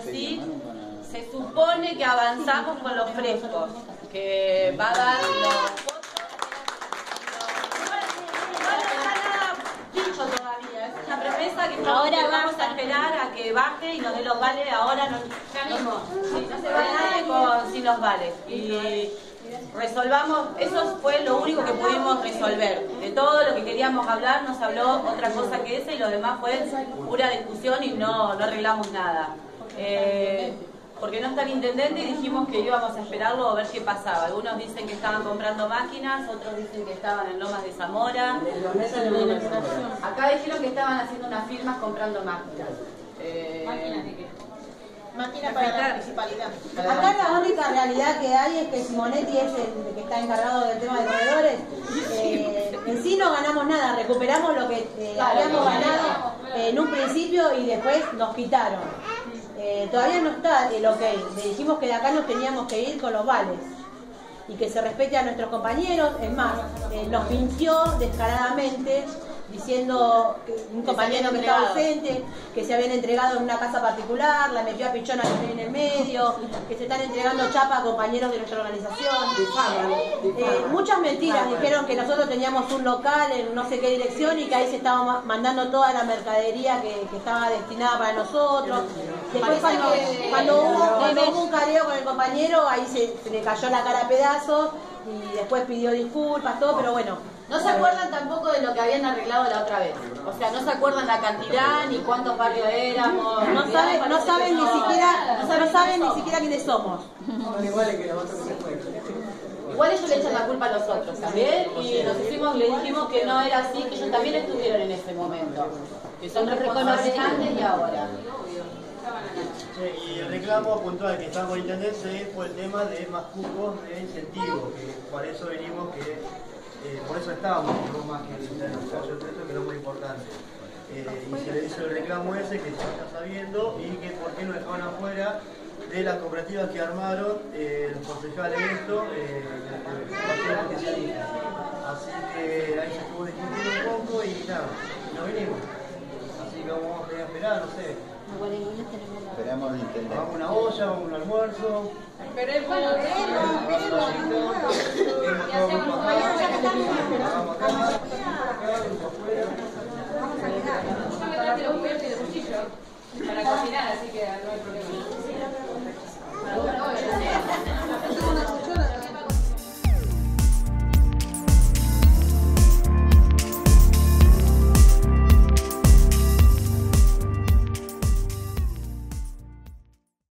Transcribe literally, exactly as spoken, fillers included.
sí se supone que avanzamos con los frescos, que va a dar los fotos. Dicho todavía, es una promesa que ahora vamos a esperar a que baje y nos dé los vales. Ahora no, no, sí, no se va nadie con, sin los vales. Y resolvamos, eso fue lo único que pudimos resolver. De todo lo que queríamos hablar nos habló otra cosa que esa y lo demás fue pura discusión y no, no arreglamos nada. Eh, porque no está el intendente y dijimos que íbamos a esperarlo a ver qué pasaba. Algunos dicen que estaban comprando máquinas, otros dicen que estaban en Lomas de Zamora. Acá dijeron que estaban haciendo unas firmas comprando máquinas. Eh, ¿Máquinas de qué? Máquina para la municipalidad. Acá la única realidad que hay es que Simonetti es el que está encargado del tema de corredores. Eh, en sí no ganamos nada, recuperamos lo que eh, habíamos ganado eh, en un principio y después nos quitaron. Eh, todavía no está el ok. Le dijimos que de acá nos teníamos que ir con los vales y que se respete a nuestros compañeros. Es más, eh, nos mintió descaradamente diciendo que un compañero que estaba ausente, que se habían entregado en una casa particular, la metió a pichona que estoy en el medio, que se están entregando chapa a compañeros de nuestra organización. Eh, muchas mentiras, dijeron que nosotros teníamos un local en no sé qué dirección y que ahí se estaba mandando toda la mercadería que, que estaba destinada para nosotros. Después cuando, cuando, hubo, cuando hubo un careo con el compañero, ahí se, se le cayó la cara a pedazos y después pidió disculpas, todo, pero bueno. No se acuerdan tampoco de lo que habían arreglado la otra vez. O sea, no se acuerdan la cantidad, ni cuántos barrios éramos. No saben, no saben ni siquiera, no saben, no saben ni siquiera quiénes somos. Igual ellos le echan la culpa a los otros también y nos hicimos, le dijimos que no era así, que ellos también estuvieron en ese momento. Que son responsables antes y ahora. Sí, y el reclamo puntual que está con el intendente fue el tema de más cupos de incentivo, que por eso venimos que Eh, por eso estábamos, no más que el negocio de eso, que es muy importante. Eh, y se le hizo el reclamo ese que se está sabiendo y que por qué no dejaban afuera de las cooperativas que armaron eh, los concejales de esto, eh, de especialistas. Así que ahí se estuvo discutiendo un poco y nada, nos vinimos. Así que vamos a esperar, no sé. Esperamos al intendente. Vamos a una olla, vamos a un almuerzo. Esperemos, esperemos, esperemos. Y hacemos un mañana ya que estamos. Vamos acá. Vamos a quedar. Yo me traje los cubiertos y de cuchillo para cocinar, así que no hay problema.